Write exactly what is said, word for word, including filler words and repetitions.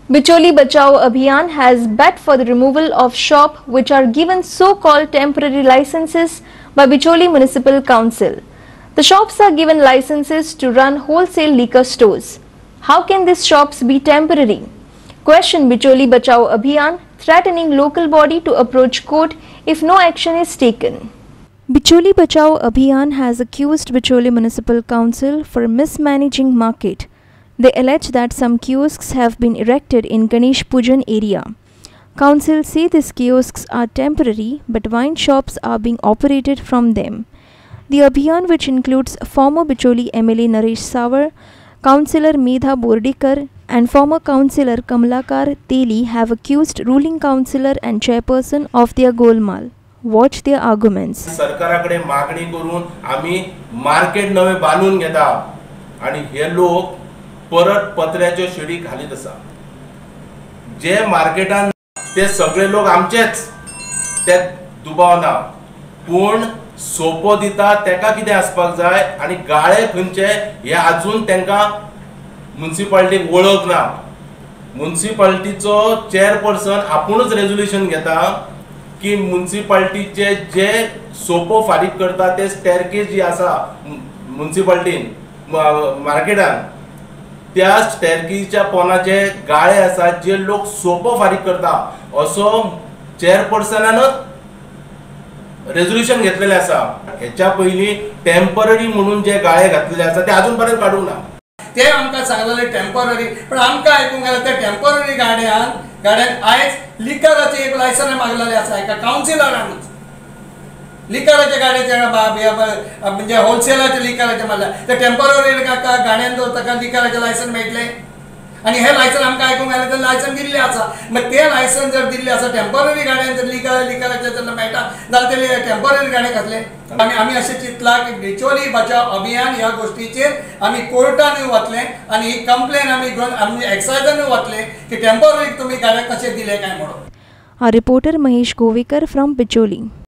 Bicholi Bachao Abhiyan has bet for the removal of shops which are given so-called temporary licenses by Bicholi Municipal Council. The shops are given licenses to run wholesale liquor stores. How can these shops be temporary? Question Bicholi Bachao Abhiyan threatening local body to approach court if no action is taken. Bicholi Bachao Abhiyan has accused Bicholi Municipal Council for mismanaging market. They allege that some kiosks have been erected in Ganesh Pujan area. Council say these kiosks are temporary, but wine shops are being operated from them. The Abhiyan, which includes former Bicholi M L A Naresh Savar, Councillor Medha Bordekar and former Councillor Kamalakar Teli, have accused ruling councillor and chairperson of their golmaal. Watch their arguments. सरकाराकडे मागणी करून आम्ही market नवे बांधून घेता आणि हे लोक परत पत्र्याच्या शेडी खालीत आसा. जे मार्केटान ते सगळे लोक आमचेच ते दुबावना, पण सोपो दिता तेका कितें आसपाक जाय आणि गाळे खंयचे हे अजून तेंका म्युनिसिपालिटीक वळख ना. म्युनिसिपालिटीचो चेअरपर्सन आपुणच रेझोल्यूशन घेता की म्युनिसिपालिटीचे जे सोपो फारीक करता ते स्टेअरकेस जी आसा म्युनिसिपालिटीन मार्केटान त्या स्टेअरकेसच्या पोनाचे गाळे आसा जे लोक सोपो फारीक करता असो चेअरपर्सनानच रेझोल्यूशन घेतलेले आसा. हेच्या पयली टेम्पररी म्हणून जे गाळे घातलेले आसा ते अजून पर्यंत काढूंक ना. ते आमकां सांगलेले टेम्पररी, पण आमकां आयकूंक गेलें ते टेम्पररी गाड्यान गाड्यान आयज लिकराचे एक लायसन मागलेले आसा एका काउन्सिलरानूच. लिकराच्या गाड्याचे म्हणजे होलसेलाचे लिकराचे मारल्या ते टेम्पररी गाड्यान ताका लिकराचे लायसन मेळटले आणि हे लायसन आमकां आयकूंक गेलें ते लायसन दिल्ले आसा. मग ते लायसन जर दिल्ले आसा टेम्पररी गाड्यान जर लिकर लिकराचे जर मेळटा जाल्यार ते टेम्पररी गाडे घातले. आनी आमी अशें चिंतला की बिचोली बचाव अभियान ह्या गोष्टीचेर आमी कोर्टानूय वतले आनी ही कंप्लेन आमी घेवन आमी एक्सायजानूय वतले की टेम्पररी तुमी गाड्या कशे दिले काय म्हणून. A reporter Mahesh Govekar from Bicholi.